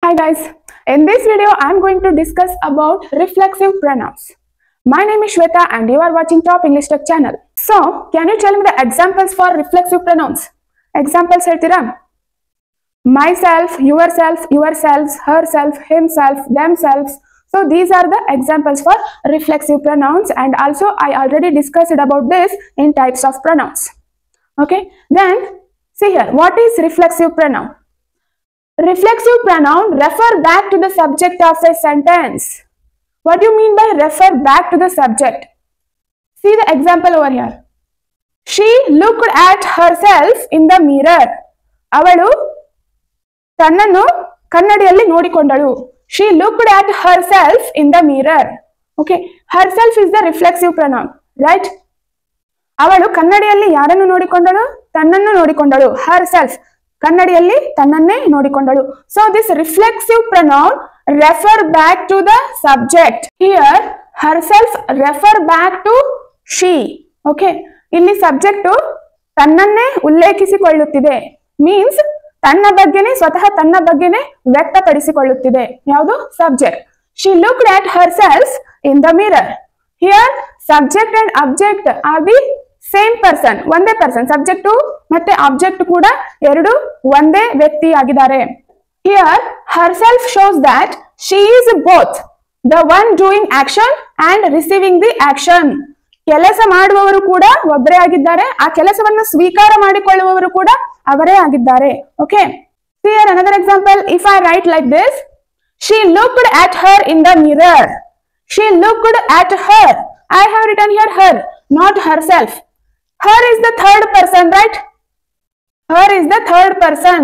Hi guys, in this video I am going to discuss about reflexive pronouns. My name is Shweta and you are watching Top English Tech channel. So, can you tell me the examples for reflexive pronouns? Examples ಹೇಳ್ತೀರಾ? Myself, yourself, yourselves, herself, himself, themselves. So these are the examples for reflexive pronouns, and also I already discussed about this in types of pronouns. Okay, then see here, what is reflexive pronoun? Reflexive pronoun refer back to the subject of a sentence. What do you mean by refer back to the subject? See the example over here. She looked at herself in the mirror. ಅವಳು ತನ್ನನ್ನು ಕನ್ನಡಿಯಲ್ಲಿ ನೋಡಿಕೊಂಡಳು. She looked at herself in the mirror. Okay, herself is the reflexive pronoun, right? ಅವಳು ಕನ್ನಡಿಯಲ್ಲಿ ಯಾರನ್ನು ನೋಡಿಕೊಂಡಳು? ತನ್ನನ್ನು ನೋಡಿಕೊಂಡಳು. Herself. ಕನ್ನಡಿಯಲ್ಲಿ ತನ್ನನ್ನೇ ನೋಡಿಕೊಂಡಳು. So this reflexive pronoun refer back to the subject. Here herself refer back to she. Okay, ಇಲ್ಲಿ subject ತನ್ನನ್ನೇ ಉಲ್ಲೇಖಿಸಿಕೊಳ್ಳುತ್ತಿದೆ. ಮೀನ್ಸ್ ತನ್ನ ಬಗ್ಗೆನೇ, ಸ್ವತಃ ತನ್ನ ಬಗ್ಗೆನೇ ವ್ಯಕ್ತಪಡಿಸಿಕೊಳ್ಳುತ್ತಿದೆ. ಯಾವುದು? Subject. She looked at herself in the mirror. Here subject and object are the same person, ಒಂದೇ ಪರ್ಸನ್. ಸಬ್ಜೆಕ್ಟ್ ಮತ್ತೆ ಆಬ್ಜೆಕ್ಟ್ ಕೂಡ ಎರಡು ಒಂದೇ ವ್ಯಕ್ತಿ ಆಗಿದ್ದಾರೆ. Here herself shows that she is both the one doing action and receiving the action. ಕೆಲಸ ಮಾಡುವವರು ಕೂಡ ಒಬ್ಬರೇ ಆಗಿದ್ದಾರೆ, ಆ ಕೆಲಸವನ್ನು ಸ್ವೀಕಾರ ಮಾಡಿಕೊಳ್ಳುವವರು ಕೂಡ ಅವರೇ ಆಗಿದ್ದಾರೆ. Okay, here another example. If I write like this, she looked at her in the mirror. She looked at her. I have written here her, not herself. Her is the third person, right? Her is the third person.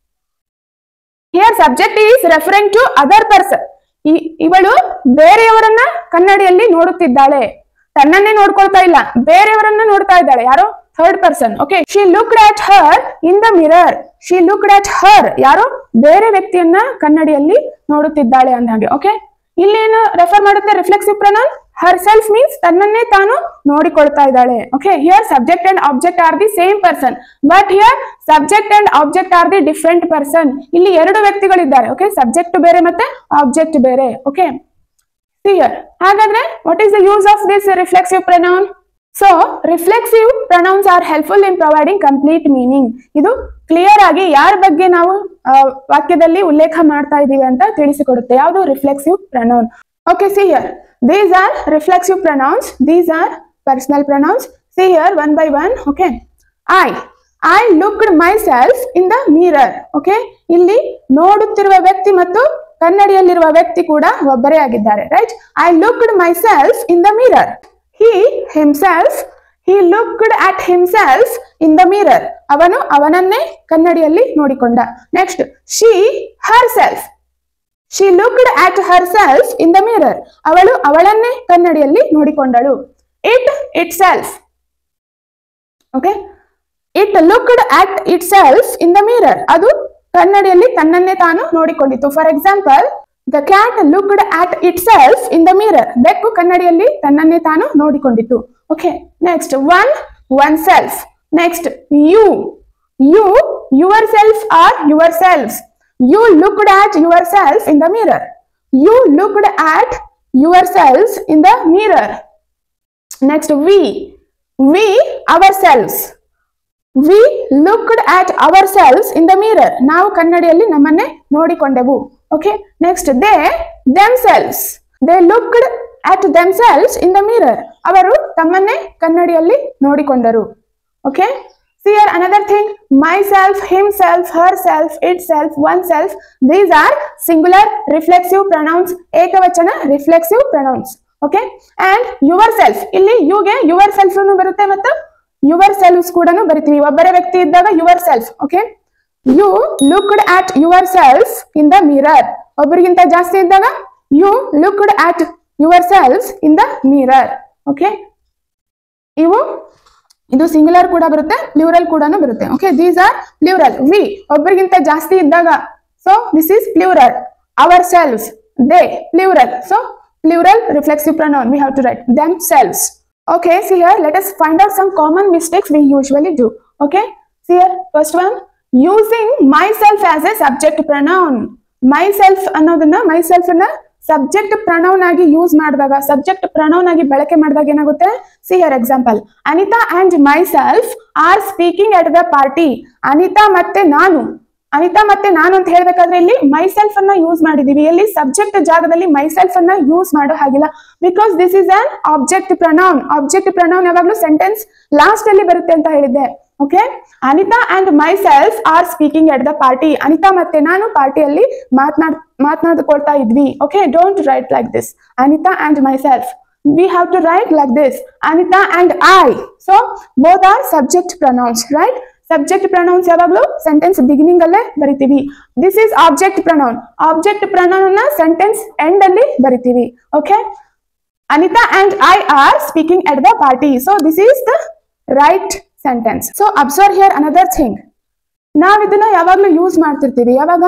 Here subject is referring to other person. ಇವಳು ಬೇರೆಯವರನ್ನ ಕನ್ನಡಿಯಲ್ಲಿ ನೋಡುತ್ತಿದ್ದಾಳೆ, ತನ್ನನ್ನೇ ನೋಡ್ಕೊಳ್ತಾ ಇಲ್ಲ, ಬೇರೆಯವರನ್ನ ನೋಡ್ತಾ ಇದ್ದಾಳೆ. ಯಾರು? Third person. Okay, she looked at her in the mirror. She looked at her. ಯಾರು? ಬೇರೆ ವ್ಯಕ್ತಿಯನ್ನ ಕನ್ನಡಿಯಲ್ಲಿ ನೋಡುತ್ತಿದ್ದಾಳೆ ಅಂದ ಹಾಗೆ. ಓಕೆ, ಇಲ್ಲೇನು ರೆಫರ್ ಮಾಡುತ್ತೆ? Reflexive pronoun. herself means ತನ್ನನ್ನೇ ತಾನು ನೋಡಿಕೊಳ್ತಾ ಇದ್ದಾಳೆ. Okay, here subject and object are the same person, but here subject and object are the different person. ಇಲ್ಲಿ ಎರಡು ವ್ಯಕ್ತಿಗಳಿದ್ದಾರೆ. ಓಕೆ, ಸಬ್ಜೆಕ್ಟ್ ಬೇರೆ ಮತ್ತೆ ಆಬ್ಜೆಕ್ಟ್ ಬೇರೆ. ಓಕೆ, ಹಿಯರ್ ಹಾಗಾದ್ರೆ what is the use of this reflexive pronoun? So reflexive pronouns are helpful in providing complete meaning. ಇದು clear ಆಗಿ ಯಾರ ಬಗ್ಗೆ ನಾವು ವಾಕ್ಯದಲ್ಲಿ ಉಲ್ಲೇಖ ಮಾಡ್ತಾ ಇದೀವಿ ಅಂತ ತಿಳಿಸಿಕೊಡುತ್ತೆ. ಯಾವುದು? Reflexive pronoun. Okay, see here, these are reflexive pronouns, these are personal pronouns. See here one by one. Okay, I looked myself in the mirror. Okay, ಇಲ್ಲಿ ನೋಡುತ್ತಿರುವ ವ್ಯಕ್ತಿ ಮತ್ತು ಕನ್ನಡಿಯಲ್ಲಿರುವ ವ್ಯಕ್ತಿ ಕೂಡ ಒಬ್ಬರೇ ಆಗಿದ್ದಾರೆ, right? I looked myself in the mirror. Himself, he looked at himself in the mirror. ಅವನು ಅವನನ್ನೇ ಕನ್ನಡಿಯಲ್ಲಿ ನೋಡಿಕೊಂಡ. Next, she herself. She looked at herself in the mirror. ಅವಳು ಅವಳನ್ನೇ ಕನ್ನಡಿಯಲ್ಲಿ ನೋಡಿಕೊಂಡಳು. It itself. Okay, it looked at itself in the mirror. ಅದು ಕನ್ನಡಿಯಲ್ಲಿ ತನ್ನನ್ನೇ ತಾನು ನೋಡಿಕೊಂಡಿತು. For example, the cat looked at itself in the mirror. ಬೆಕ್ಕು ಕನ್ನಡಿಯಲ್ಲಿ ತನ್ನನ್ನೇ ತಾನು ನೋಡಿಕೊಂಡಿತು. Okay, next one, oneself. Next, you yourself or yourselves. You looked at yourself in the mirror. You looked at yourselves in the mirror. Next, we ourselves. We looked at ourselves in the mirror. ನಾವು ಕನ್ನಡಿಯಲ್ಲಿ ನಮ್ಮನ್ನೇ ನೋಡಿಕೊಂಡೆವು. Okay, next, they themselves. They looked at themselves in the mirror. ಅವರು ತಮ್ಮನ್ನೇ ಕನ್ನಡಿಯಲ್ಲಿ ನೋಡಿಕೊಂಡರು. Okay, see here another thing. Myself, himself, herself, itself, oneself. These are singular reflexive pronouns. ಏಕವಚನ reflexive pronouns. Okay, and yourself. ಇಲ್ಲಿ you ಗೆ yourself ನು ಬರುತ್ತೆ ಮತ್ತು yourselves ಕೂಡ ಬರಿತೀವಿ. ಒಬ್ಬರೇ ವ್ಯಕ್ತಿ ಇದ್ದಾಗ yourself. Okay, you looked at yourself in the mirror. ಒಬ್ಬರಿಗಿಂತ ಜಾಸ್ತಿ ಇದ್ದಾಗ you looked at yourselves in the mirror. Okay, ಇದು ಸಿಂಗುಲರ್ ಕೂಡ ಬರುತ್ತೆ, ಪ್ಲೂರಲ್ ಕೂಡ ಬರುತ್ತೆ. Okay, these are plural. We ಒಬ್ಬರಿಗಿಂತ ಜಾಸ್ತಿ ಇದ್ದಾಗ, so this is plural. Ourselves, they plural. So plural reflexive pronoun we have to write themselves. Okay, see here, let us find out some common mistakes we usually do. Okay, see here, first one, using myself as a subject pronoun. Myself ಅನ್ನೋದನ್ನ myself ಅನ್ನ subject pronoun ಆಗಿ use ಮಾಡಿದಾಗ, subject pronoun ಆಗಿ ಬಳಕೆ ಮಾಡಿದಾಗ ಏನಾಗುತ್ತೆ? See here example. Anita and myself are speaking at the party. Anita ಮತ್ತೆ ನಾನು ಅಂತ ಹೇಳ್ಬೇಕಾದ್ರೆ ಇಲ್ಲಿ ಮೈ ಸೆಲ್ಫ್ ಅನ್ನ ಯೂಸ್ ಮಾಡಿದೀವಿ. ಇಲ್ಲಿ ಸಬ್ಜೆಕ್ಟ್ ಜಾಗದಲ್ಲಿ ಮೈ ಸೆಲ್ಫ್ ಅನ್ನ ಯೂಸ್ ಮಾಡೋ ಹಾಗಿಲ್ಲ, because this is an object pronoun. Object pronoun ಯಾವಾಗ್ಲೂ ಸೆಂಟೆನ್ಸ್ ಲಾಸ್ಟ್ ಅಲ್ಲಿ ಬರುತ್ತೆ ಅಂತ ಹೇಳಿದ್ದೆ. Okay, Anita and myself are speaking at the party. Anita ಮತ್ತೆ ನಾನು ಪಾರ್ಟಿಯಲ್ಲಿ ಮಾತನಾಡ್ಕೊಳ್ತಾ ಇದ್ವಿ. Okay, don't write like this. Anita and myself, we have to write like this, Anita and I. So both are subject pronouns, right? Subject pronouns ಯಾವಾಗಲೂ sentence beginning ಅಲ್ಲೇ ಬರಿತೀವಿ. This is object pronoun. Object pronoun ಅನ್ನ sentence end ಅಲ್ಲಿ ಬರಿತೀವಿ. Okay, Anita and I are speaking at the party. So this is the right sentence. So observe here another thing. ನಾವ್ ಇದನ್ನ ಯಾವಾಗಲೂ use ಮಾಡ್ತಿರ್ತೀವಿ. ಯಾವಾಗ?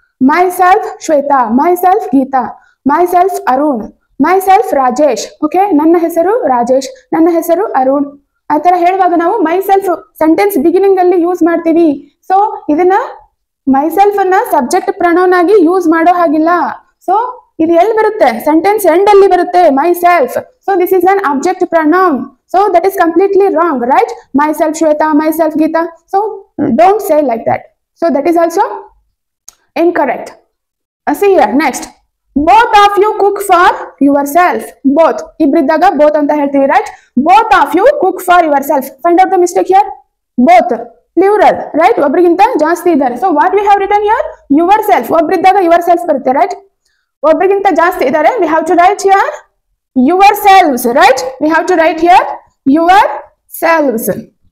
myself Shweta, myself Geeta, myself Arun, myself Rajesh. Okay, ನನ್ನ ಹೆಸರು ರಾಜೇಶ್, ನನ್ನ ಹೆಸರು ಅರುಣ್. ಆ ತರ ಹೇಳುವಾಗ ನಾವು ಮೈ ಸೆಲ್ಫ್ ಸೆಂಟೆನ್ಸ್ ಬಿಗಿನಿಂಗ್ ಅಲ್ಲಿ ಯೂಸ್ ಮಾಡ್ತೀವಿ. ಸೊ ಇದನ್ನ ಮೈ ಸೆಲ್ಫ್ ಅನ್ನ ಸಬ್ಜೆಕ್ಟ್ ಪ್ರನೌನ್ ಆಗಿ ಯೂಸ್ ಮಾಡೋ ಹಾಗಿಲ್ಲ. ಸೊ ಇದು ಎಲ್ಲಿ ಬರುತ್ತೆ? ಸೆಂಟೆನ್ಸ್ ಎಂಡ್ ಅಲ್ಲಿ ಬರುತ್ತೆ, myself. So this is an object pronoun. So that is completely wrong, right? Myself Shweta, myself Geeta. So don't say like that. So that is also incorrect. See here, next. Both of you cook for yourself. Both. ಇಬ್ರಿದ್ದಾಗ both ಅಂತ ಹೇಳ್ತೀವಿ, right? Both of you cook for yourself. Find out the mistake here. Both. Plural, right? ಒಬ್ರಿಗಿಂತ ಜಾಸ್ತಿ ಇದ್ದಾರೆ. So what we have written here? Yourself. ಒಬ್ರಿದ್ದಾಗ yourself ಬರುತ್ತೆ, right? ಒಬ್ರಿಗಿಂತ ಜಾಸ್ತಿ ಇದ್ದಾರೆ. We have to write here yourselves, right? We have to write here yourselves,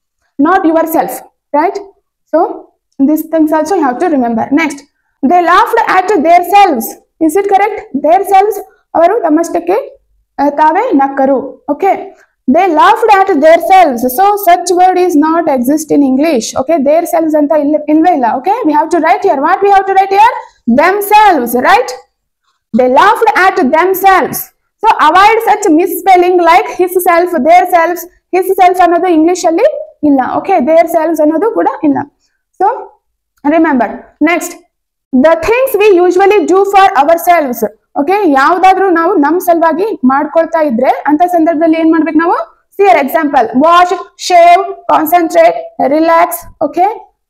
not yourself, right? So these things also you have to remember. Next. They laughed at their selves. Is it correct? Their selves, ಅವರು ತಮ್ಮಷ್ಟಕ್ಕೆ ತಾವೇ ನಕ್ಕರು. Okay, they laughed at their selves. So such word is not exist in English. Okay, their selves ಅಂತ ಇಲ್ವೇ ಇಲ್ಲ. Okay, we have to write here. What we have to write here? Themselves, right? They laughed at themselves. So avoid such misspelling like his self, their selves. His self ಅನ್ನೋದು English ಅಲ್ಲಿ ಇಲ್ಲ. Okay, their selves ಅನ್ನೋದು ಕೂಡ ಇಲ್ಲ. So remember. Next. The things we usually do for ourselves. Okay, ಯಾವ್ದಾದ್ರು ನಾವು ನಮ್ ಸಲುವಾಗಿ ಮಾಡ್ಕೊಳ್ತಾ ಇದ್ರೆ ಅಂತ ಸಂದರ್ಭದಲ್ಲಿ ಏನ್ ಮಾಡ್ಬೇಕು ನಾವು? See your example. Wash, shave, concentrate, relax. Okay,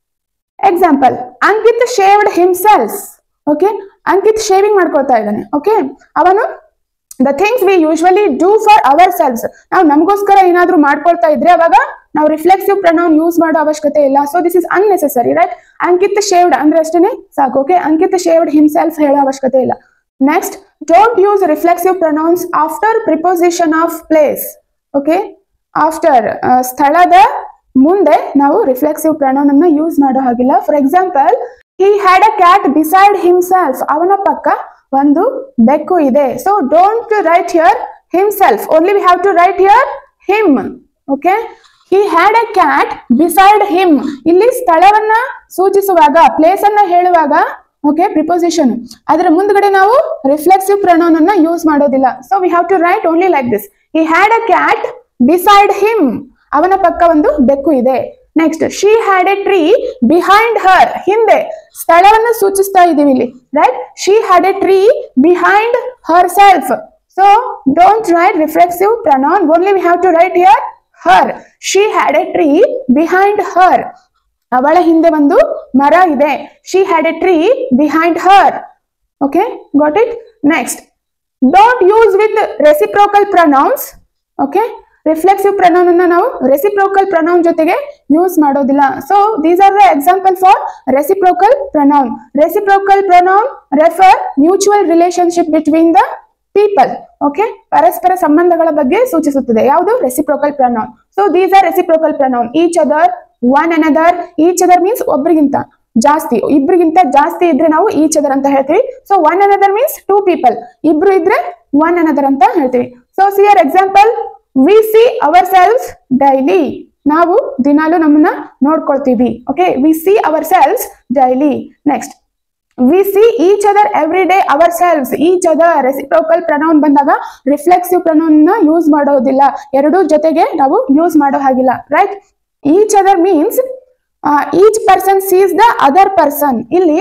example. Ankit shaved himself. Okay, Ankit shaving ಮಾಡ್ಕೊಳ್ತಾ ಇದ್ದಾನೆ. Okay, ಅವನು the things we usually do for ourselves. ನಾವು ನಮಗೋಸ್ಕರ ಏನಾದ್ರೂ ಮಾಡ್ಕೊಳ್ತಾ ಇದ್ರೆ ಅವಾಗ ನಾವು ರಿಫ್ಲೆಕ್ಸಿವ್ ಪ್ರನೌನ್ ಯೂಸ್ ಮಾಡೋ ಅವಶ್ಯಕತೆ ಇಲ್ಲ. So this is unnecessary, right? Ankit shaved ಅಂದ್ರೆ ಅಷ್ಟೇನೆ ಸಾಕು. ಓಕೆ, ಅಂಕಿತ್ ಶೇವ್ಡ್ ಹಿಮ್ಸೆಲ್ಫ್ ಹೇಳೋ ಅವಶ್ಯಕತೆ ಇಲ್ಲ. Next, don't use reflexive pronouns after preposition of place. Okay, after ಸ್ಥಳದ ಮುಂದೆ ನಾವು ರಿಫ್ಲೆಕ್ಸಿವ್ ಪ್ರನೌನ್ ಅನ್ನ ಯೂಸ್ ಮಾಡೋ ಹಾಗಿಲ್ಲ. For example, he had a cat beside himself. ಅವನ ಪಕ್ಕ ಒಂದು ಬೆಕ್ಕು ಇದೆ. So don't write here himself, only we have to write here him. Okay, he had a cat beside him. ಇಲ್ಲಿ ಸ್ಥಳವನ್ನ ಸೂಚಿಸುವಾಗ, ಪ್ಲೇಸ್ ಅನ್ನ ಹೇಳುವಾಗ, ಓಕೆ, ಪ್ರಿಪೋಸಿಷನ್, ಅದರ ಮುಂದ್ಗಡೆ ನಾವು ರಿಫ್ಲೆಕ್ಸಿವ್ ಪ್ರನೌನ್ ಅನ್ನ ಯೂಸ್ ಮಾಡೋದಿಲ್ಲ. So we have to write only like this. he had a cat beside him. ಅವನ ಪಕ್ಕ ಒಂದು ಬೆಕ್ಕು ಇದೆ. Next, she had a tree behind her. ಹಿಂದೆ ಸ್ಥಳವನ್ನು ಸೂಚಿಸ್ತಾ ಇದೀವಿ ಇಲ್ಲಿ, right? she had a tree behind herself. So don't write reflexive pronoun, only we have to write here her. She had a tree behind her. ಅವಳ ಹಿಂದೆ ಒಂದು ಮರ ಇದೆ. she had a tree behind her. Okay, got it? Next, don't use with reciprocal pronouns. Okay, reflexive pronoun ಅನ್ನ ನಾವು reciprocal pronoun ಜೊತೆಗೆ use ಮಾಡೋದಿಲ್ಲ. So these are the example for reciprocal pronoun. Reciprocal pronoun refer mutual relationship between the people. Okay, ಪರಸ್ಪರ ಸಂಬಂಧಗಳ ಬಗ್ಗೆ ಸೂಚಿಸುತ್ತದೆ. ಯಾವುದು? Reciprocal pronoun. So these are reciprocal pronoun. Each other, one another. Each other means ಒಬ್ಬರಿಗಿಂತ ಜಾಸ್ತಿ, ಇಬ್ರಿಗಿಂತ ಜಾಸ್ತಿ ಇದ್ರೆ ನಾವು ಈಚ್ ಅದರ್ ಅಂತ ಹೇಳ್ತೀವಿ. So one another means two people. ಇಬ್ರು ಇದ್ರೆ ಒನ್ ಅನದರ್ ಅಂತ ಹೇಳ್ತೀವಿ. So see here example, we see ourselves daily. ನಾವು ದಿನಾಲು ನಮ್ಮನ್ನ ನೋಡ್ಕೊಳ್ತೀವಿ. Okay, we see ourselves daily. Next, we see each other every day ourselves. each other reciprocal pronoun ಬಂದಾಗ reflexive pronoun ನ ಯೂಸ್ ಮಾಡೋದಿಲ್ಲ. ಎರಡು ಜೊತೆಗೆ ನಾವು ಯೂಸ್ ಮಾಡೋ ಹಾಗಿಲ್ಲ, right? each other means each person sees the other person. ಇಲ್ಲಿ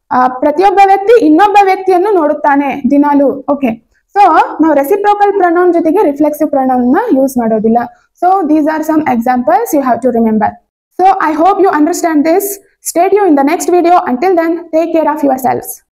ಪ್ರತಿಯೊಬ್ಬ ವ್ಯಕ್ತಿ ಇನ್ನೊಬ್ಬ ವ್ಯಕ್ತಿಯನ್ನು ನೋಡುತ್ತಾನೆ ದಿನಾಲು. ಓಕೆ, ಸೊ ನಾವು ರೆಸಿಪ್ರೋಕಲ್ ಪ್ರೊನೌನ್ ಜೊತೆಗೆ ರಿಫ್ಲೆಕ್ಸಿವ್ ಪ್ರೊನೌನ್ ನ ಯೂಸ್ ಮಾಡೋದಿಲ್ಲ. So these are some examples you have to remember. So I hope you understand this. Stay tuned in the next video. Until then, take care of yourselves.